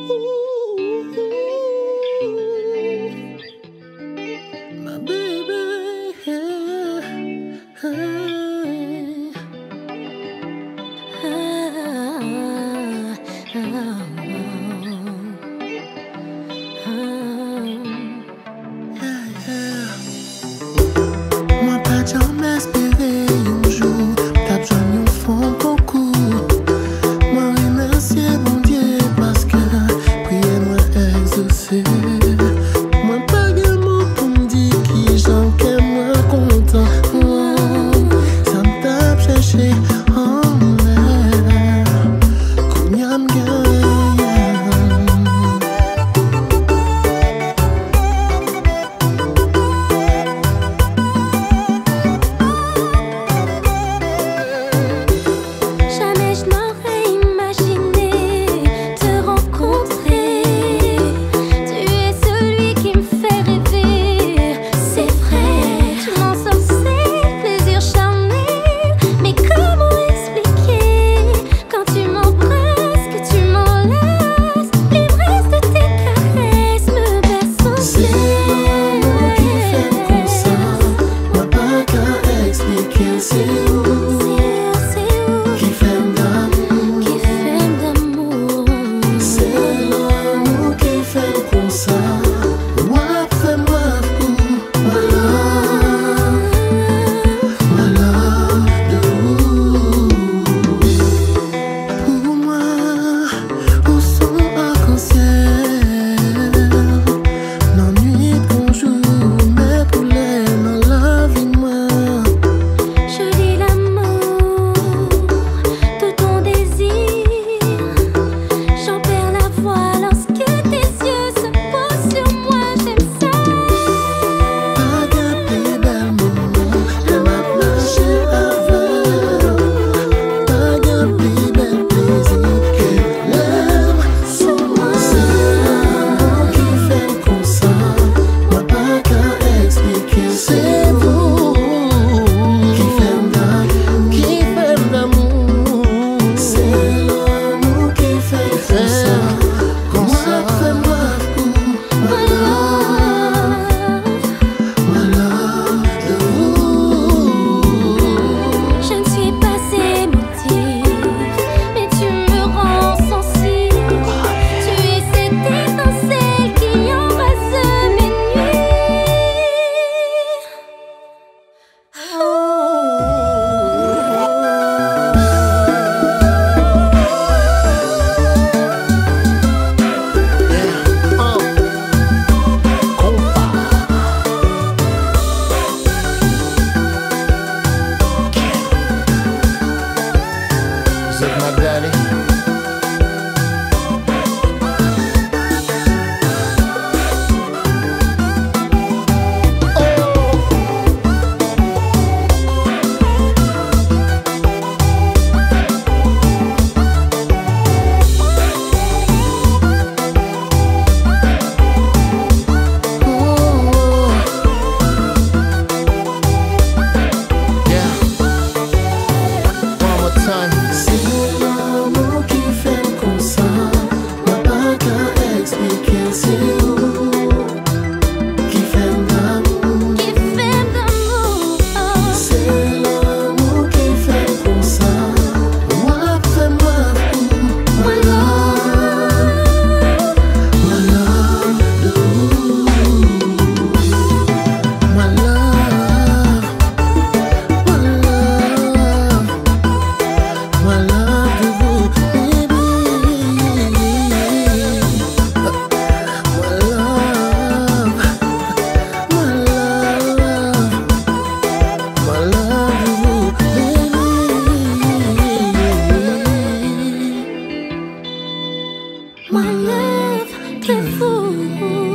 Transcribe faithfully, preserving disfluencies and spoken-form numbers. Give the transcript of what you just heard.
My baby, hey, hey. Ah, ah, ah. Moi pas jamais espéré un jour t'as besoin d'un fond concours. Moi remercier mon Dieu parce que prière moi exaucé. Moi pas de mots pour me dire qui j'en qu'est moi content. Ça me tape chercher en l'air qu'on y a me My love, que vous